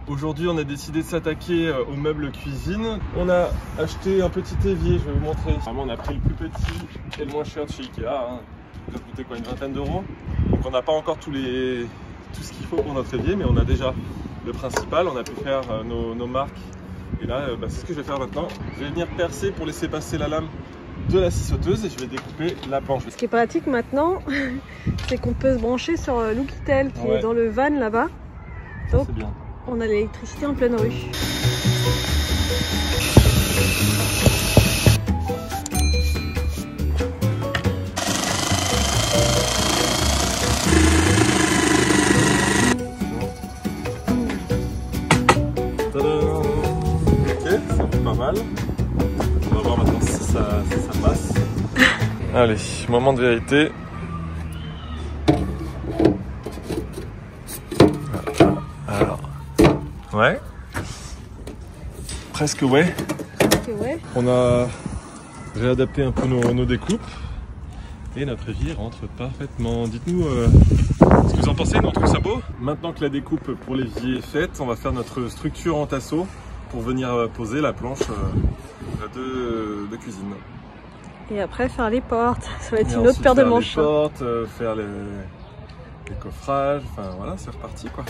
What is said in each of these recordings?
Aujourd'hui, on a décidé de s'attaquer aux meubles cuisine. On a acheté un petit évier, je vais vous montrer. Vraiment, on a pris le plus petit et le moins cher de chez Ikea. Hein. Ça a coûté quoi, une vingtaine d'euros. Donc on n'a pas encore tout ce qu'il faut pour notre évier, mais on a déjà le principal. On a pu faire nos marques. Et là, c'est ce que je vais faire maintenant. Je vais venir percer pour laisser passer la lame de la scie sauteuse et je vais découper la planche. Ce qui est pratique maintenant, c'est qu'on peut se brancher sur l'Oukitel qui est dans le van là-bas. Donc bien. On a l'électricité en pleine rue. Pas mal. On va voir maintenant si ça passe. Allez, moment de vérité. Alors, ouais. Presque ouais. On a réadapté un peu nos découpes et notre évier rentre parfaitement. Dites-nous ce que vous en pensez, on trouve ça beau. Maintenant que la découpe pour l'évier est faite, on va faire notre structure en tasseau pour venir poser la planche de cuisine. Et après faire les portes, ça va être une autre paire de manches. Faire les portes, faire les coffrages, enfin voilà, c'est reparti quoi.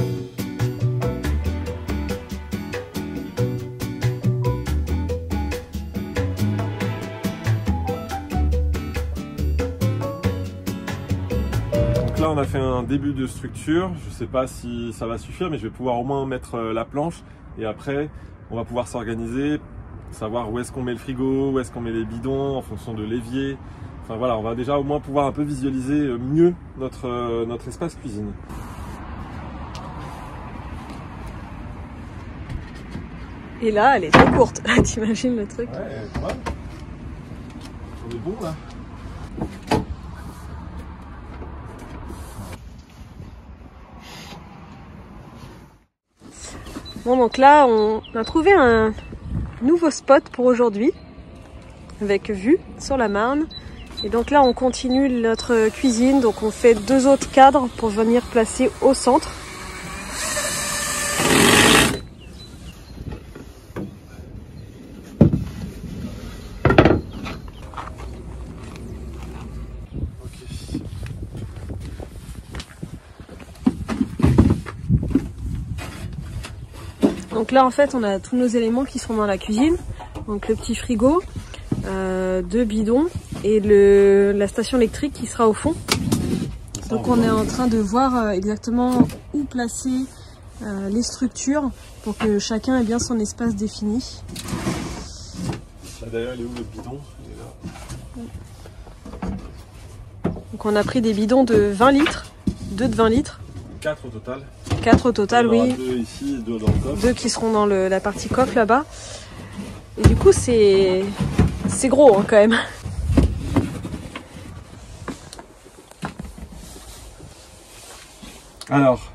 Donc là on a fait un début de structure, je sais pas si ça va suffire, mais je vais pouvoir au moins mettre la planche. Et après, on va pouvoir s'organiser, savoir où est-ce qu'on met le frigo, où est-ce qu'on met les bidons en fonction de l'évier. Enfin voilà, on va déjà au moins pouvoir un peu visualiser mieux notre espace cuisine. Et là, elle est trop courte, t'imagines le truc? Ouais, pas mal. On est bon là. Bon, donc là, on a trouvé un nouveau spot pour aujourd'hui, avec vue sur la Marne. Et donc là, on continue notre cuisine. Donc on fait 2 autres cadres pour venir placer au centre. Donc là en fait on a tous nos éléments qui sont dans la cuisine, donc le petit frigo, 2 bidons et la station électrique qui sera au fond. Donc on est en train de voir exactement où placer les structures pour que chacun ait bien son espace défini. Là d'ailleurs il est où le bidon? Donc on a pris des bidons de 20 litres, 2 de 20 litres. 4 au total. 4 au total, oui. 2 ici et 2 dans le coffre. 2 qui seront dans la partie coffre là-bas. Et du coup, c'est gros hein, quand même. Alors,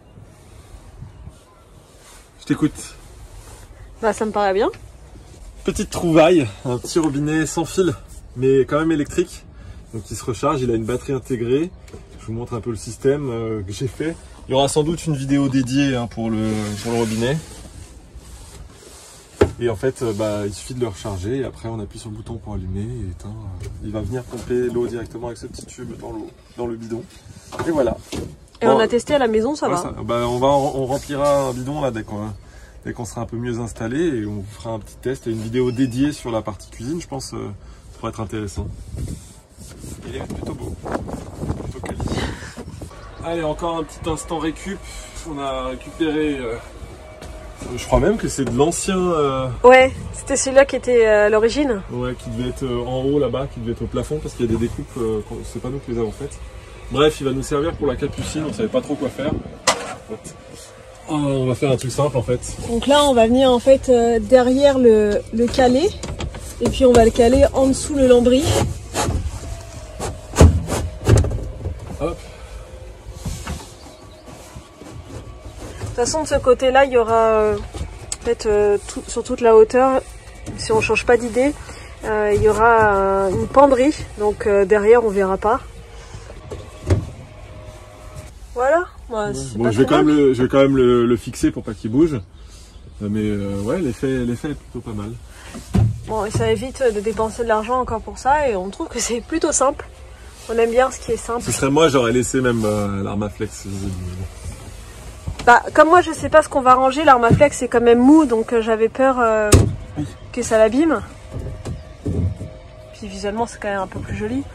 je t'écoute. Bah, ça me paraît bien. Petite trouvaille, un petit robinet sans fil, mais quand même électrique. Donc il se recharge, il a une batterie intégrée. Je vous montre un peu le système que j'ai fait. Il y aura sans doute une vidéo dédiée hein, pour le robinet. Et en fait, il suffit de le recharger et après on appuie sur le bouton pour allumer et éteindre. Il va venir pomper l'eau directement avec ce petit tube dans le bidon. Et voilà. Et on a testé à la maison, ça va. On remplira un bidon là dès qu'on sera un peu mieux installé et on fera un petit test et une vidéo dédiée sur la partie cuisine, je pense, ça pourrait être intéressant. Il est plutôt beau, plutôt quali. Allez, encore un petit instant récup. On a récupéré, je crois même que c'est de l'ancien... Ouais, c'était celui-là qui était à l'origine. Ouais, qui devait être en haut là-bas, qui devait être au plafond parce qu'il y a des découpes, c'est pas nous qui les avons faites. Bref, il va nous servir pour la capucine, on savait pas trop quoi faire. On va faire un truc simple en fait. Donc là, on va venir en fait derrière le caler et puis on va le caler en dessous le lambris. Hop. De toute façon, de ce côté-là, il y aura en fait, sur toute la hauteur, si on ne change pas d'idée, il y aura une penderie. Donc derrière, on verra pas. Voilà. Ouais, bon, je vais quand même le fixer pour pas qu'il bouge. Mais ouais, l'effet est plutôt pas mal. Bon, et ça évite de dépenser de l'argent encore pour ça et on trouve que c'est plutôt simple. On aime bien ce qui est simple. Ce serait moi, j'aurais laissé même l'Armaflex. Bah, comme moi je sais pas ce qu'on va ranger, l'Armaflex c'est quand même mou, donc j'avais peur que ça l'abîme. Puis visuellement c'est quand même un peu plus joli.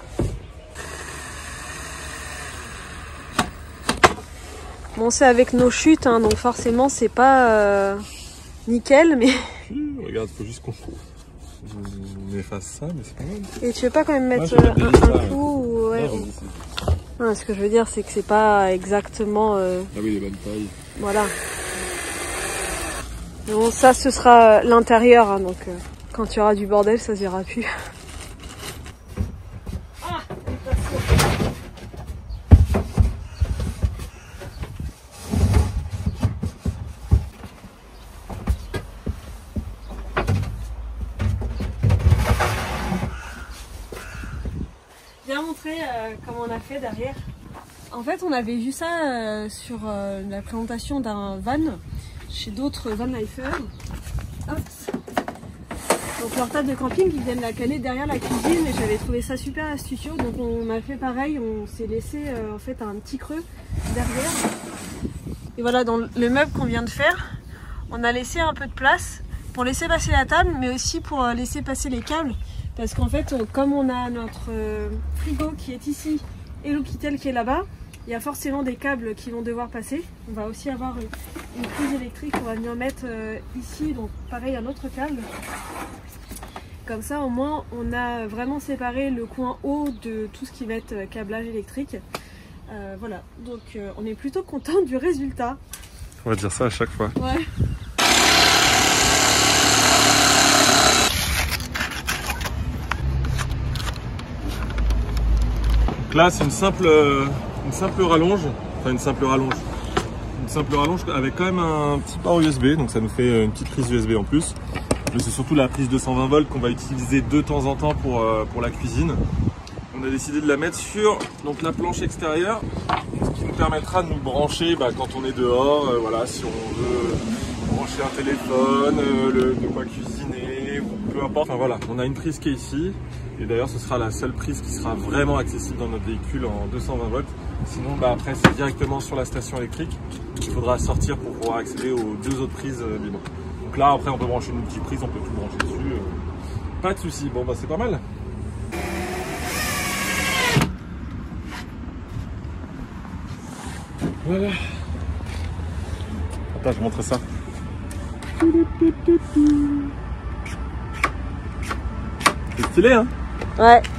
Bon, c'est avec nos chutes, hein, donc forcément c'est pas nickel, mais... Regarde, faut juste qu'on efface ça, mais c'est pas mal. Et tu veux pas quand même mettre un clou ou... Ouais, non, ce que je veux dire c'est que c'est pas exactement... Ah oui, les bonnes tailles. Voilà. Bon, ça ce sera l'intérieur, hein, donc quand tu auras du bordel ça se verra plus. Bien montrer comment on a fait derrière. En fait, on avait vu ça sur la présentation d'un van chez d'autres van lifers. Donc leur table de camping, ils viennent la caler derrière la cuisine et j'avais trouvé ça super astucieux. Donc on a fait pareil, on s'est laissé en fait un petit creux derrière. Et voilà, dans le meuble qu'on vient de faire, on a laissé un peu de place pour laisser passer la table, mais aussi pour laisser passer les câbles. Parce qu'en fait, comme on a notre frigo qui est ici et l'Oukitel qui est là-bas, il y a forcément des câbles qui vont devoir passer. On va aussi avoir une prise électrique qu'on va venir mettre ici, donc pareil un autre câble. Comme ça au moins on a vraiment séparé le coin haut de tout ce qui va être câblage électrique. Voilà, donc on est plutôt content du résultat. On va dire ça à chaque fois. Ouais. Donc là c'est une simple rallonge, enfin une simple rallonge avec quand même un petit port USB, donc ça nous fait une petite prise USB en plus. Mais c'est surtout la prise 220 volts qu'on va utiliser de temps en temps pour la cuisine. On a décidé de la mettre sur donc, la planche extérieure, ce qui nous permettra de nous brancher quand on est dehors, voilà, si on veut brancher un téléphone, de quoi cuisiner, ou peu importe. Enfin voilà, on a une prise qui est ici. Et d'ailleurs, ce sera la seule prise qui sera vraiment accessible dans notre véhicule en 220 volts. Sinon, après, c'est directement sur la station électrique. Il faudra sortir pour pouvoir accéder aux deux autres prises bidon. Donc là, après, on peut brancher une multiprise, on peut tout brancher dessus. Pas de souci. Bon, c'est pas mal. Voilà. Attends, je vais montrer ça. C'est stylé, hein? Ouais.